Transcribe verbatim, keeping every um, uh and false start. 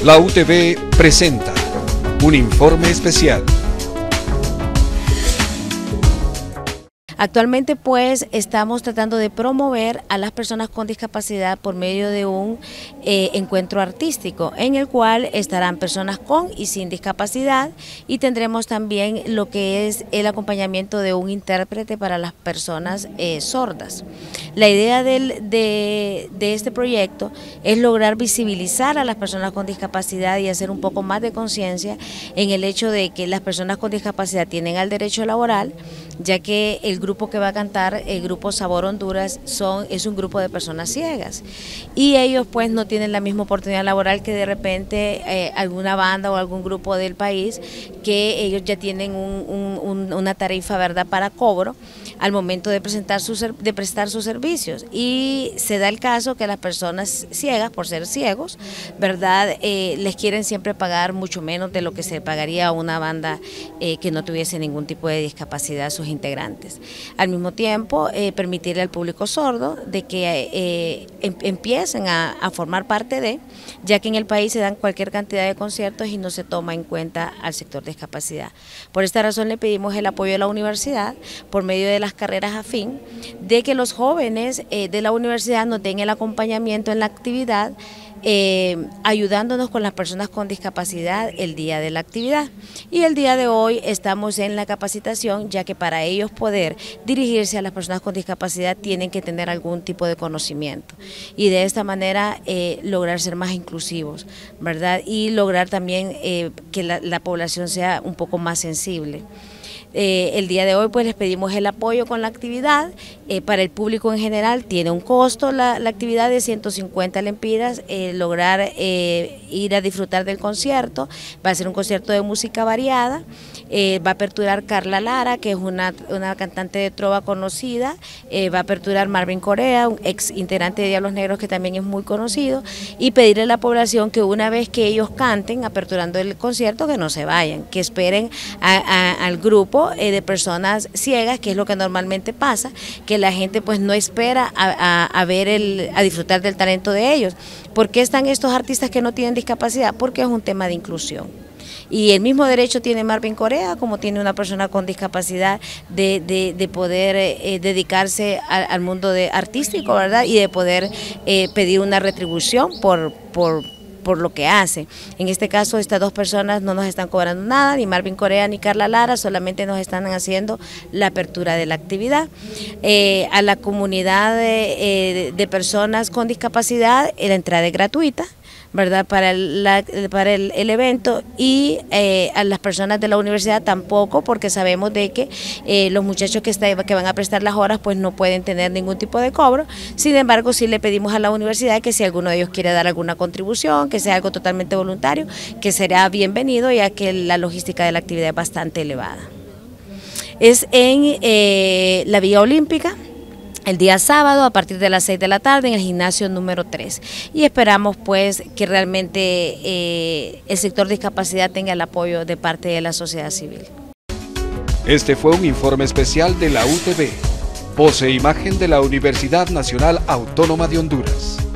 La U T V presenta un informe especial. Actualmente pues estamos tratando de promover a las personas con discapacidad por medio de un eh, encuentro artístico en el cual estarán personas con y sin discapacidad, y tendremos también lo que es el acompañamiento de un intérprete para las personas eh, sordas. La idea del, de, de este proyecto es lograr visibilizar a las personas con discapacidad y hacer un poco más de conciencia en el hecho de que las personas con discapacidad tienen el derecho laboral, ya que el grupo que va a cantar, el grupo Sabor Honduras, son, es un grupo de personas ciegas, y ellos pues no tienen la misma oportunidad laboral que de repente eh, alguna banda o algún grupo del país, que ellos ya tienen un, un, un, una tarifa, ¿verdad?, para cobro al momento de, presentar su, de prestar sus servicios. Y se da el caso que las personas ciegas, por ser ciegos, ¿verdad?, eh, les quieren siempre pagar mucho menos de lo que se pagaría a una banda eh, que no tuviese ningún tipo de discapacidad a sus integrantes. Al mismo tiempo, eh, permitirle al público sordo de que eh, em, empiecen a, a formar parte de, ya que en el país se dan cualquier cantidad de conciertos y no se toma en cuenta al sector de discapacidad. Por esta razón le pedimos el apoyo de la universidad por medio de las carreras afín, de que los jóvenes eh, de la universidad nos den el acompañamiento en la actividad, Eh, ayudándonos con las personas con discapacidad el día de la actividad. Y el día de hoy estamos en la capacitación, ya que para ellos poder dirigirse a las personas con discapacidad tienen que tener algún tipo de conocimiento, y de esta manera eh, lograr ser más inclusivos, ¿verdad? Y lograr también eh, que la, la población sea un poco más sensible. Eh, el día de hoy pues les pedimos el apoyo con la actividad. Eh, para el público en general tiene un costo la, la actividad de ciento cincuenta lempiras, eh, lograr eh, ir a disfrutar del concierto. Va a ser un concierto de música variada, eh, va a aperturar Carla Lara, que es una, una cantante de trova conocida, eh, va a aperturar Marvin Correa, un ex integrante de Diablos Negros que también es muy conocido, y pedirle a la población que una vez que ellos canten, aperturando el concierto, que no se vayan, que esperen a, a, al grupo de personas ciegas, que es lo que normalmente pasa, que la gente pues no espera a, a, a ver el, a disfrutar del talento de ellos. ¿Por qué están estos artistas que no tienen discapacidad? Porque es un tema de inclusión. Y el mismo derecho tiene Marvin Correa como tiene una persona con discapacidad de, de, de poder eh, dedicarse a, al mundo de artístico, ¿verdad? Y de poder eh, pedir una retribución por, por por lo que hace. En este caso, estas dos personas no nos están cobrando nada, ni Marvin Correa ni Carla Lara, solamente nos están haciendo la apertura de la actividad. Eh, a la comunidad de, eh, de personas con discapacidad, la entrada es gratuita, ¿verdad?, para, el, la, para el, el evento, y eh, a las personas de la universidad tampoco, porque sabemos de que eh, los muchachos que, está, que van a prestar las horas pues no pueden tener ningún tipo de cobro. Sin embargo, sí le pedimos a la universidad que si alguno de ellos quiere dar alguna contribución, que sea algo totalmente voluntario, que será bienvenido, ya que la logística de la actividad es bastante elevada. Es en eh, la Vía Olímpica, el día sábado a partir de las seis de la tarde en el gimnasio número tres, y esperamos pues que realmente eh, el sector de discapacidad tenga el apoyo de parte de la sociedad civil. Este fue un informe especial de la U T V, voz e imagen de la Universidad Nacional Autónoma de Honduras.